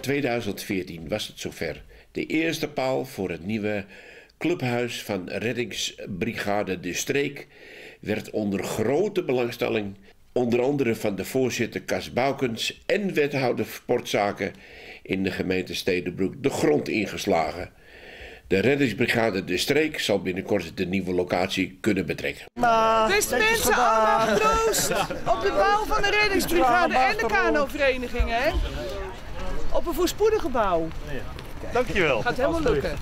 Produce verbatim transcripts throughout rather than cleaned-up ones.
tweeduizend veertien was het zover. De eerste paal voor het nieuwe clubhuis van Reddingsbrigade De Streek werd onder grote belangstelling, onder andere van de voorzitter Cas Boukens en wethouder sportzaken in de gemeente Stedenbroek, de grond ingeslagen. De Reddingsbrigade De Streek zal binnenkort de nieuwe locatie kunnen betrekken. Beste mensen, allemaal proost op de bouw van de Reddingsbrigade en de kanovereniging, hè? Op een voorspoedige bouw. Dankjewel. Gaat helemaal lukken.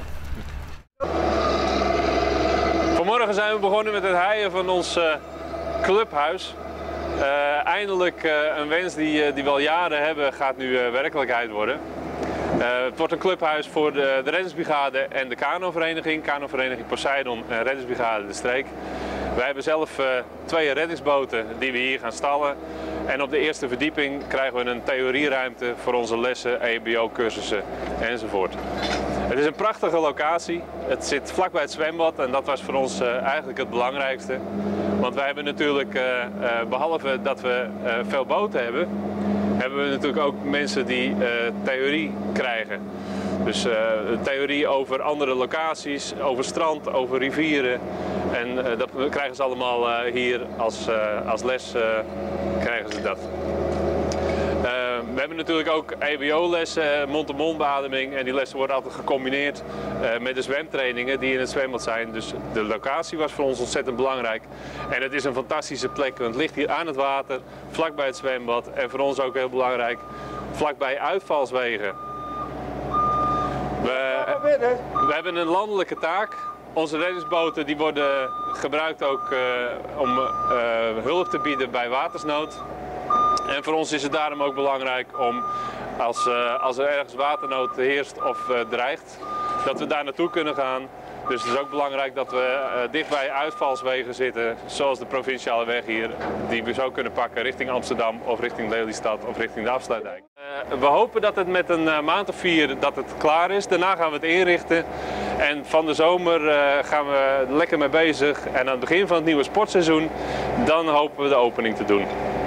Vanmorgen zijn we begonnen met het heien van ons uh, clubhuis. Uh, eindelijk uh, een wens die, uh, die we al jaren hebben, gaat nu uh, werkelijkheid worden. Uh, het wordt een clubhuis voor de, de Reddingsbrigade en de kanovereniging, kanovereniging Poseidon en Reddingsbrigade De Streek. Wij hebben zelf uh, twee reddingsboten die we hier gaan stallen. En op de eerste verdieping krijgen we een theorieruimte voor onze lessen, E B O-cursussen enzovoort. Het is een prachtige locatie. Het zit vlakbij het zwembad en dat was voor ons uh, eigenlijk het belangrijkste. Want wij hebben natuurlijk, uh, uh, behalve dat we uh, veel boten hebben, hebben we natuurlijk ook mensen die uh, theorie krijgen. Dus uh, theorie over andere locaties, over strand, over rivieren. En uh, dat krijgen ze allemaal uh, hier als, uh, als les, uh, krijgen ze dat. Uh, we hebben natuurlijk ook E B O-lessen, mond-to-mond beademing. En die lessen worden altijd gecombineerd uh, met de zwemtrainingen die in het zwembad zijn. Dus de locatie was voor ons ontzettend belangrijk. En het is een fantastische plek, want het ligt hier aan het water, vlakbij het zwembad. En voor ons ook heel belangrijk, vlakbij uitvalswegen. We, we hebben een landelijke taak. Onze reddingsboten die worden gebruikt ook uh, om uh, hulp te bieden bij watersnood. En voor ons is het daarom ook belangrijk om, als, uh, als er ergens waternood heerst of uh, dreigt, dat we daar naartoe kunnen gaan. Dus het is ook belangrijk dat we uh, dicht bij uitvalswegen zitten, zoals de provinciale weg hier, die we zo kunnen pakken richting Amsterdam of richting Lelystad of richting de Afsluitdijk. Uh, we hopen dat het met een uh, maand of vier dat het klaar is. Daarna gaan we het inrichten en van de zomer uh, gaan we lekker mee bezig. En aan het begin van het nieuwe sportseizoen, dan hopen we de opening te doen.